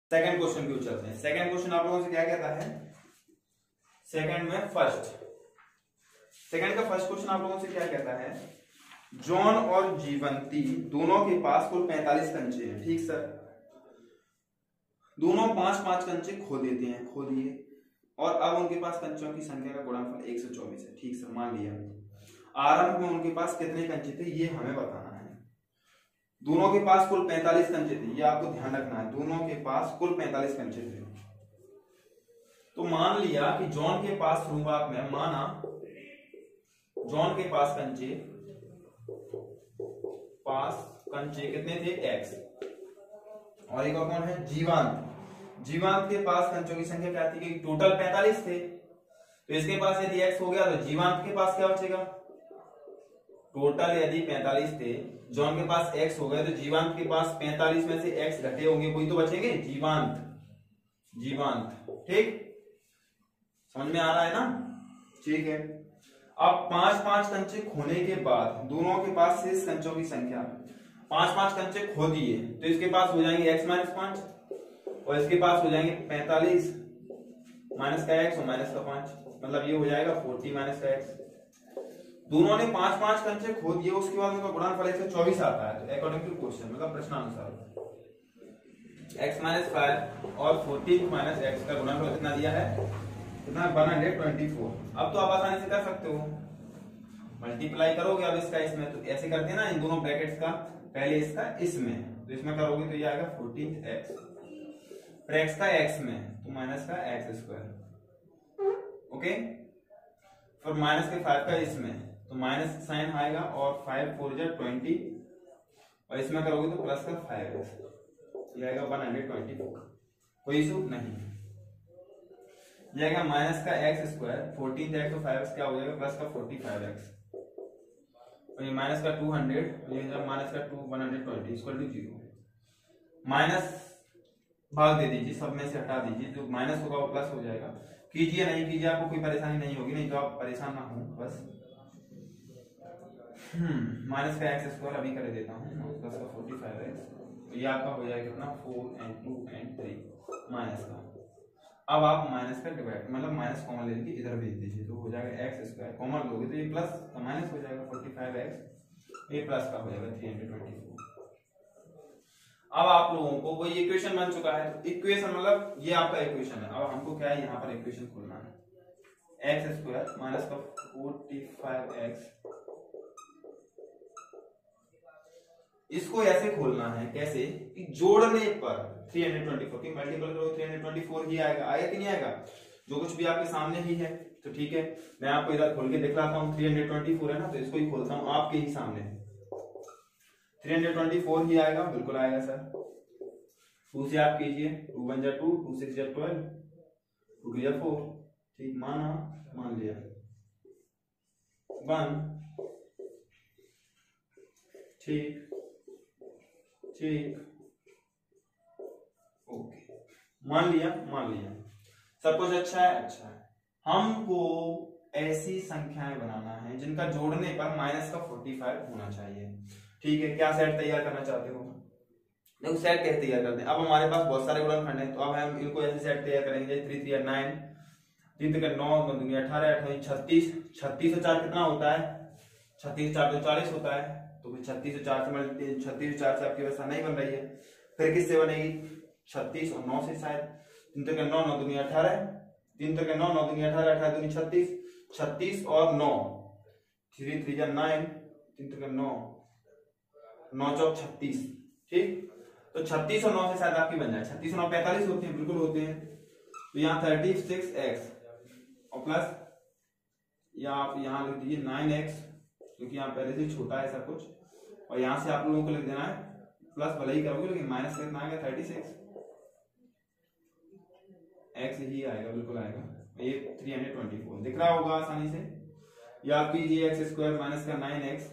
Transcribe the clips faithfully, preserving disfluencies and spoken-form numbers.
Second question की ओर चलते हैं। सेकंड क्वेश्चन आप लोगों से क्या कहता है, सेकंड में फर्स्ट सेकंड का फर्स्ट क्वेश्चन आप लोगों से क्या कहता है, जॉन और जीवंती दोनों के पास कुल पैंतालीस कंचे हैं। ठीक सर, दोनों पांच पांच कंचे खो देते हैं, खो दिए, और अब उनके पास कंचों की संख्या का गुणनफल एक सौ चौबीस है। ठीक सर, मान लिया। आरंभ में उनके पास कितने कंचे थे ये हमें बताना है। दोनों के पास कुल पैंतालीस कंचे थे, ये आपको ध्यान रखना है, दोनों के पास कुल पैंतालीस कंचे थे। तो मान लिया कि जॉन के पास शुरुआत में, माना जॉन के पास कंचे पास कंचे कितने थे, एक्स, और एक और कौन है, जीवांत। जीवांत के पास कंचों की संख्या क्या थी, टोटल पैंतालीस थे, तो इसके पास यदि एक्स हो गया तो जीवांत के पास क्या बचेगा, टोटल यदि पैंतालीस थे, जॉन के पास एक्स हो गए, तो जीवांत के पास पैंतालीस में से एक्स घटे होंगे, कोई तो बचेंगे, जीवांत जीवांत ठीक, समझ में आ रहा है ना। ठीक है, अब पांच पांच कंचे खोने के बाद दोनों के पास शेष कंचों की संख्या, पांच पांच कंचे खो दिए तो इसके पास हो जाएंगे एक्स माइनस पांच, और इसके पास हो जाएंगे पैंतालीस माइनस का एक्स और माइनस का पांच, मतलब ये हो जाएगा फोर्टी माइनस का एक्स। दोनों ने पांच पांच कंचे खो दिए, उसके बाद उनका गुणनफल एक सौ चौबीस आता है। तो अकॉर्डिंग टू क्वेश्चन, मतलब प्रश्नानुसार, x माइनस फाइव और फोर्टीन माइनस एक्स का गुणनफल कितना दिया है, कितना, वन हंड्रेड ट्वेंटी फोर। अब तो आप आसानी से कर सकते हो, मल्टीप्लाई करोगे अब इसका इसमें, तो ऐसे करते हैं ना, इन दोनों ब्रैकेट्स का, पहले इसका इसमें, तो इसमें करोगे तो ये आएगा फोर्टीन एक्स, फिर एक्स का एक्स में तो माइनस का एक्स स्क्वायर, ओके, फिर माइनस के फाइव का इसमें तो माइनस साइन आएगा, और फाइव फोर जा ट्वेंटी, और इसमें करोगे तो प्लस का फाइव एक्स, ये आएगा वन हंड्रेड ट्वेंटी फोर। कोई इशू नहीं, ये आएगा माइनस का एक्स स्क्वायर, फोर्टीन एक्स तो फाइव एक्स क्या हो जाएगा, प्लस का फोर्टी फाइव एक्स, और ये माइनस का टू हंड्रेड, ये माइनस का two one hundred twenty equal to zero. Minus भाग दे दीजिए, सब में से हटा दीजिए, जो माइनस होगा वो प्लस हो जाएगा। कीजिए नहीं कीजिए, आपको कोई परेशानी नहीं होगी, नहीं तो आप परेशान ना हो बस। हम्म माइनस का एक्स स्क्वायर अभी कर देता हूँ, प्लस का फोर्टी फाइव एक्स, ये आपका हो जाएगा कितना, four and two and three minus का। अब आप माइनस का डिवाइड, मतलब माइनस कॉमन ले लीजिए, इधर भेज दीजिए, तो हो जाएगा एक्स स्क्वायर, कॉमन लोगे तो ये प्लस का माइनस हो जाएगा फोर्टी फाइव एक्स, ये प्लस का हो जाएगा थ्री हंड्रेड ट्वेंटी फोर। अब आप लोगों को वो इक्वेशन बन चुका है, तो इक्वेशन मतलब ये आपका इक्वेशन है। अब हमको क्या है, यहाँ पर इक्वेशन खोलना है, एक्स स्क्वायर माइनस का फोर्टी फाइव एक्स, इसको ऐसे खोलना है, कैसे कि जोड़ने पर थ्री हंड्रेड ट्वेंटी फोर की मल्टीपल करो, थ्री हंड्रेड ट्वेंटी फोर ही आएगा, आएगा कि नहीं आएगा, जो कुछ भी आपके सामने ही है। तो ठीक है, मैं आपको इधर खोल के दिखलाता हूँ, थ्री हंड्रेड ट्वेंटी फोर है ना, तो इसको ही खोलता हूँ आपके ही सामने, थ्री हंड्रेड ट्वेंटी फोर ही आएगा, बिल्कुल आएगा सर। टू से आप कीजिए, टू वन जा टू, टू सिक्स जा ट्वेल्व, टू टू जा फोर, ठीक, माना, मान लिया, वन, ठीक ठीक, ओके, मान लिया मान लिया, सब कुछ अच्छा है, अच्छा है। हमको ऐसी संख्याएं बनाना है जिनका जोड़ने पर माइनस का फोर्टी फाइव होना चाहिए। ठीक है, क्या सेट तैयार करना चाहते हो, देखो सेट कैसे तैयार करते हैं। अब हमारे पास बहुत सारे गुणनखंड हैं, तो अब हम इनको ऐसे सेट तैयार करेंगे, जैसे थ्री थ्री नाइन, तीन तीन नौ, नौ दूनी अठारह, अठारह छत्तीस, छत्तीस से चार कितना होता है, छत्तीस चार तो चालीस होता है, तो फिर छत्तीस से चार से मल्टी, छत्तीस से चार से आपकी व्यवस्था नहीं बन रही है, फिर किससे बनेगी, छत्तीस और नौ से शायद, तीन तक नौ, नौ दूनी अठारह, तीन तक नौ, नौ दूनी अठारह, अठारह दूनी छत्तीस, छत्तीस और नौ, थ्री थ्री जा नाइन, तीन तक नौ, नौ चौक छत्तीस, ठीक, तो छत्तीस और नौ से शायद आपकी बन जाए, छत्तीस और नौ पैंतालीस होते हैं, बिल्कुल होते हैं। तो यहाँ थर्टी सिक्स एक्स और प्लस या आप यहाँ लिख दीजिए नाइन एक्स, क्योंकि यहाँ पहले से छोटा है सब कुछ, और यहाँ से आप लोगों को लिख देना है प्लस, भले ही करोगे लेकिन माइनस कितना आएगा, थर्टी सिक्स एक्स ही आएगा, बिल्कुल आएगा, ये थ्री हंड्रेड ट्वेंटी फोर दिख रहा होगा आसानी से। या आप कीजिए एक्स स्क्वायर माइनस का नाइन एक्स,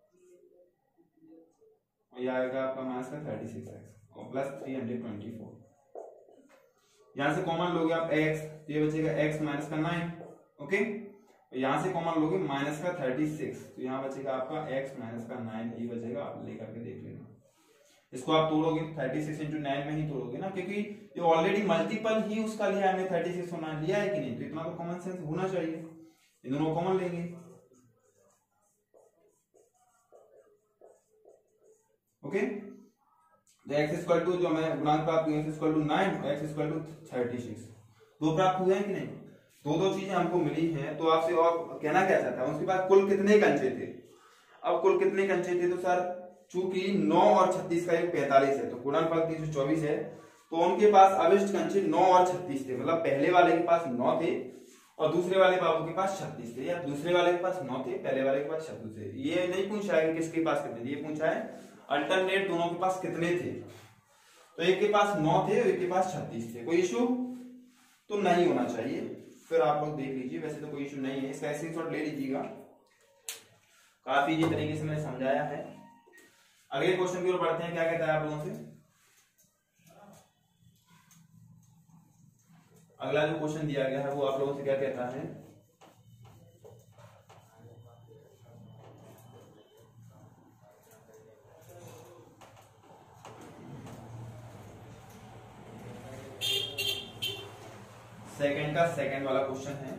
ये आएगा आपका माइनस का थर्टी सिक्स एक्स और plus three hundred twenty four. यहां से कॉमन लोगे आप x, ये बचेगा x माइनस का नाइन, ओके, यहां से कॉमन लोगे माइनस का थर्टी सिक्स, तो यहाँ बचेगा आपका x माइनस का नाइन ही बचेगा, आप लेकर के देख लेना। इसको आप तोड़ोगे थर्टी सिक्स इंटू नाइन में ही तोड़ोगे ना, क्योंकि ये ऑलरेडी मल्टीपल ही उसका लिया हमने, थर्टी सिक्स और नाइन लिया है कि नहीं, तो इतना तो कॉमन सेंस होना चाहिए, इन दोनों कॉमन लेंगे। ओके, तो x इक्वल टू जो हमें गुणांक प्राप्त हुए x इक्वल टू नाइन और x equal to thirty six, दो प्राप्त हुए हैं कि नहीं, दो दो चीजें हमको मिली हैं। तो आपसे और कहना क्या चाहता है, उसके पास कुल कितने कंचे थे। अब कुल कितने कंचे थे, तो सर चूंकि नौ और छत्तीस का एक पैंतालीस है, तो गुणनफल तीन सौ चौबीस है, तो उनके पास अविष्ट कंचे नौ और छत्तीस थे, मतलब पहले वाले के पास नौ थे और दूसरे वाले बाबू के पास छत्तीस थे, या दूसरे वाले के पास नौ थे, पहले वाले के पास छत्तीस थे। ये नहीं पूछा है कि किसके पास कितने, ये पूछा है अल्टरनेट दोनों के पास कितने थे। तो एक के पास नौ थे और एक के पास छत्तीस थे, कोई इशू तो नहीं होना चाहिए। फिर आप लोग देख लीजिए, वैसे तो कोई इशू नहीं है, इसका स्क्रीनशॉट ले लीजिएगा, काफी इजी तरीके से मैंने समझाया है। अगले क्वेश्चन की ओर बढ़ते हैं, क्या कहता है आप लोगों से। अगला जो क्वेश्चन दिया गया है वो आप लोगों से क्या कहता है, सेकंड का सेकंड वाला क्वेश्चन है।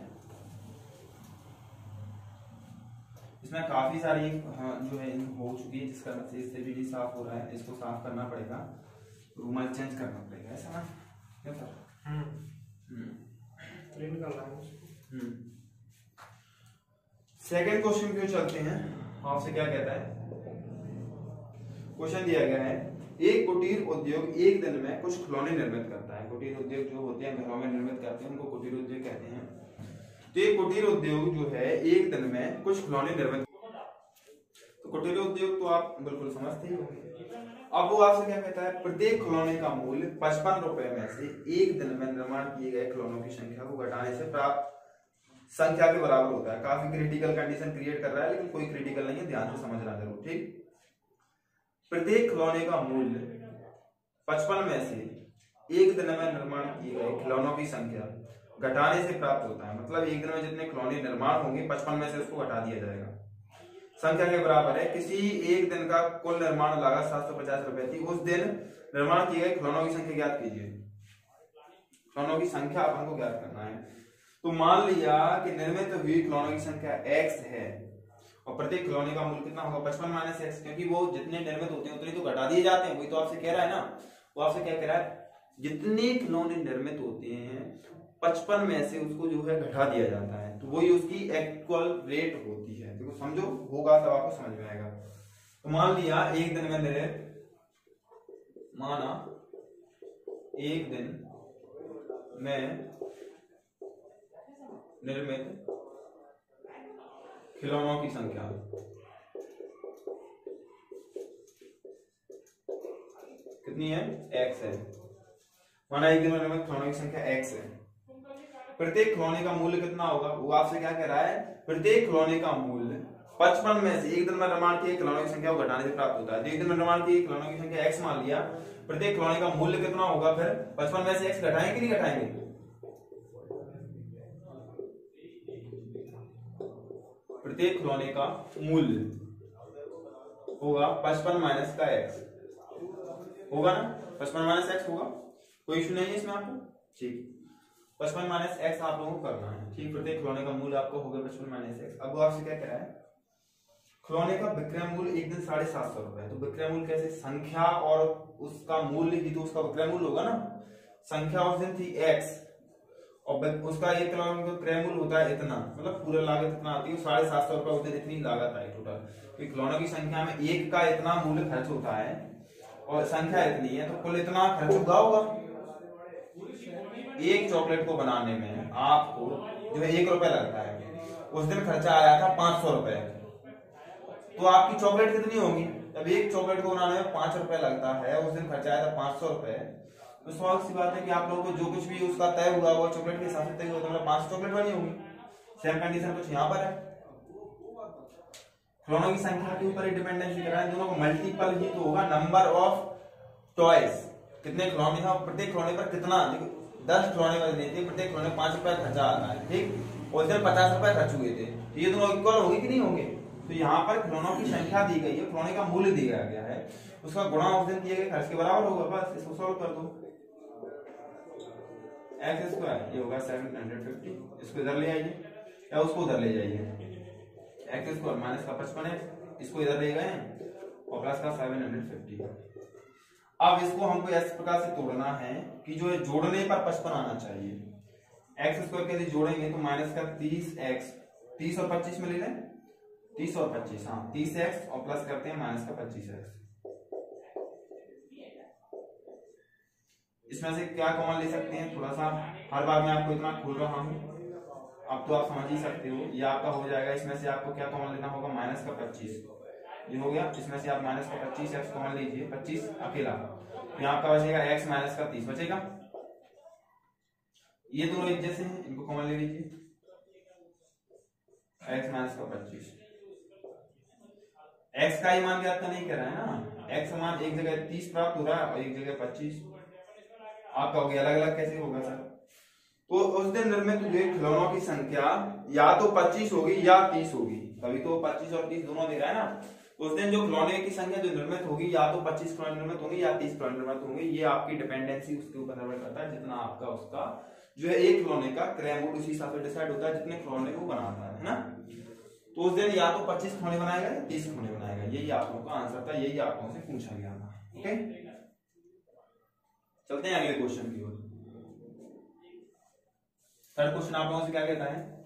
इसमें काफी सारी हाँ, जो है हो चुकी है, जिसका इससे भी साफ हो रहा है, इसको साफ करना पड़ेगा, रूमाल चेंज करना पड़ेगा, ऐसा ना क्या सर। क्लीन कर रहा हूं। सेकंड क्वेश्चन क्यों चलते हैं, आपसे क्या कहता है। क्वेश्चन दिया गया है, एक कुटीर उद्योग एक दिन में कुछ खिलौने निर्मित करता है। कुटीर उद्योग जो होते हैं घरों में निर्मित करते हैं, उनको कुटीर उद्योग कहते हैं। तो एक कुटीर उद्योग जो है एक दिन में कुछ खिलौने निर्मित, तो कुटीर उद्योग तो आप बिल्कुल समझते ही होंगे। अब वो आपसे क्या कहता है, प्रत्येक खिलौने का मूल्य पचपन रुपए में से एक दिन में निर्माण किए गए खिलौनों की संख्या को घटाने से प्राप्त संख्या के बराबर होता है। काफी क्रिटिकल कंडीशन क्रिएट कर रहा है, लेकिन कोई क्रिटिकल नहीं है, ध्यान से समझना जरूर, ठीक। प्रत्येक खिलौने का मूल्य पचपन में से एक दिन में निर्माण किए गए खिलौनों की संख्या घटाने से प्राप्त होता है। मतलब एक दिन में जितने खिलौने निर्माण होंगे पचपन में से उसको घटा दिया जाएगा, संख्या के बराबर है। किसी एक दिन का कुल निर्माण लागत सात सौ पचास रुपए थी, उस दिन निर्माण किए गए खिलौनों की संख्या ज्ञात कीजिए। खिलौनों की संख्या अपन को ज्ञात करना है। तो मान लिया कि निर्मित हुई खिलौनों की संख्या x है और प्रत्येक खिलौने का मूल्य कितना होगा, पचपन माइनस एक्स, क्योंकि वो जितने निर्मित होते हैं उतने तो घटा दिए जाते हैं। वही तो आपसे कह रहा है ना, वो आपसे क्या कह रहा है, जितने खिलौने निर्मित होते हैं पचपन में से उसको जो है घटा दिया जाता है, तो वही उसकी एक्चुअल रेट होती है। देखो समझो, होगा तब आपको समझ में आएगा। तो मान लिया एक दिन में मेरे माना एक दिन में निर्मित खिलौनों की संख्या कितनी है, x है। माना एक दिन में निर्मित खिलौनों की संख्या x है। प्रत्येक खिलौने का मूल्य कितना होगा, वो आपसे क्या कह रहा है, प्रत्येक खिलौने का मूल्य पचपन में से एक दिन में निर्माण किए खिलौनों की संख्या को घटाने से प्राप्त होता है। एक दिन में निर्माण किए खिलौनों की संख्या x मान लिया, प्रत्येक खिलौने का मूल्य कितना होगा, फिर पचपन में से x घटाएंगे कि नहीं घटाएंगे, प्रत्येक खिलौने का मूल्य होगा पचपन माइनस का x, होगा ना, पचपन माइनस एक्स होगा, कोई इशू नहीं है इसमें आपको, ठीक। पचपन माइनस एक्स आप लोगों को करना है, ठीक। प्रत्येक खिलौने का मूल्य आपको होगा पचपन माइनस एक्स। अब वो आपसे क्या कह रहा है, खिलौने का विक्रय मूल्य एक दिन साढ़े सात सौ रुपए है। तो विक्रय मूल्य कैसे, संख्या और उसका मूल्य ही तो उसका विक्रय मूल्य होगा ना। संख्या उस दिन थी x और उसका एक खिलौने का क्रय मूल्य होता है इतना, मतलब पूरा लागत इतना आती है, साढ़े सात सौ रुपए उस दिन इतनी लागत आई टोटल। तो खिलौनों की संख्या में एक का इतना मूल्य खर्च होता है और संख्या इतनी है, तो कुल इतना खर्च हुआ होगा। एक चॉकलेट को बनाने में आपको जो है एक रुपए लगता है, उस दिन खर्चा आया था पांच सौ रुपए, तो आपकी चॉकलेट कितनी होगी, जब एक चॉकलेट को बनाने में पांच रुपए लगता है, उस दिन खर्चा आया था पांच सौ रुपए, तो स्वाभाविक सी बात है कि आप लोगों को जो कुछ भी उसका तय हुआ वो चॉकलेट के हिसाब से तय हुआ, तो मतलब पांच चॉकलेट बनी होगी। सेम कंडीशन कुछ यहाँ पर है, खिलौनों की संख्या के ऊपर ही डिपेंडेंसी कर रहा है, दोनों को मल्टीपल ही तो होगा। नंबर ऑफ टॉयज, कितने खिलौने हैं, प्रत्येक खिलौने पर कितना, दस खिलौने बने थे, प्रत्येक खिलौने पांच रुपए खर्चा आता है, ठीक। उस दिन पचास रुपए खर्च हुए थे, ये दोनों इक्वल होंगे कि नहीं होंगे। तो यहाँ पर खिलौनों की संख्या दी गई है, खिलौने का मूल्य दिया गया है, उसका गुणा उस दिन किए गए खर्च के बराबर होगा, बस इसको सॉल्व कर दो। एक्स स्क्वायर ये होगा सेवन हंड्रेड फिफ्टी, इसको इधर ले आइए या उसको उधर ले जाइए, एक्स स्क्वायर माइनस का पचपन है, इसको इधर ले गए और प्लस का सेवन हंड्रेड फिफ्टी। अब इसको हमको इस प्रकार से तोड़ना है कि जो है जोड़ने पर पचपन आना चाहिए। एक्स स्क्वायर के यदि जोड़ेंगे तो माइनस का तीस एक्स, तीस और पच्चीस में ले लें, तीस और पच्चीस, हाँ तीस एक्स और प्लस करते हैं माइनस का पच्चीस एक्स। इसमें से क्या कॉमन ले सकते हैं, थोड़ा सा हर बार मैं आपको इतना खोल रहा हूं, अब तो आप समझ ही सकते हो। ये आपका हो जाएगा, इसमें से आपको क्या कॉमन लेना होगा, माइनस का पच्चीस, ये हो गया। इसमें से आप माइनस का पच्चीस एक्स कॉमन लीजिए, पच्चीस अकेला, यहाँ आपका बचेगा एक्स माइनस का तीस बचेगा। ये दोनों एक जैसे हैं, इनको कॉमन ले लीजिए, एक्स माइनस का पच्चीस। एक्स का ही मान ज्ञात नहीं कर रहा है ना, एक्स मान एक जगह तीस प्राप्त हो रहा है और एक जगह पच्चीस। आप कहोगे अलग अलग कैसे होगा सर, तो उस दिन निर्मित हुए खिलौनों की संख्या या तो पच्चीस होगी या तीस होगी, कभी तो पच्चीस और तीस दोनों दे रहा है ना। उस दिन जो खिलौने की संख्या जो निर्मित होगी या तो पच्चीस खिलौने निर्मित होंगे या तीस खिलौने निर्मित होंगे, ये आपकी डिपेंडेंसी उसके ऊपर निर्भर करता है, जितना आपका उसका जो है एक खिलौने का क्रय मूल्य उसी हिसाब से डिसाइड होता है जितने खिलौने को बनाता है ना। तो उस दिन या तो पच्चीस खिलौने बनाएगा या तीस खिलौने बनाएगा, यही आप लोगों का आंसर था, यही आप लोगों से पूछा गया था। ओके, चलते हैं अगले क्वेश्चन की ओर। थर्ड क्वेश्चन आप लोगों से क्या कहता है,